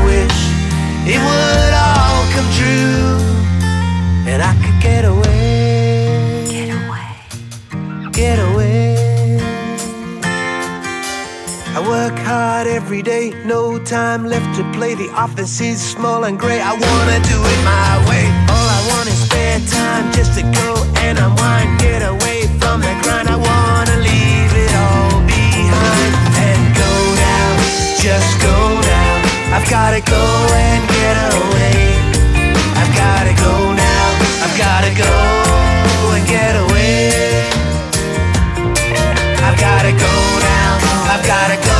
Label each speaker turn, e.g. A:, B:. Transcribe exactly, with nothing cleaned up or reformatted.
A: wish it would all come true, and I could get away,
B: Get away.
A: get away. I work hard every day, no time left to play. The office is small and grey, I wanna do it my way. All I want is spare time just to go and unwind, get away from the grind. I wanna leave it all behind and go now, just go now. I've gotta go and get away. I've gotta go now, I've gotta go and get away. I've gotta go now, I've gotta go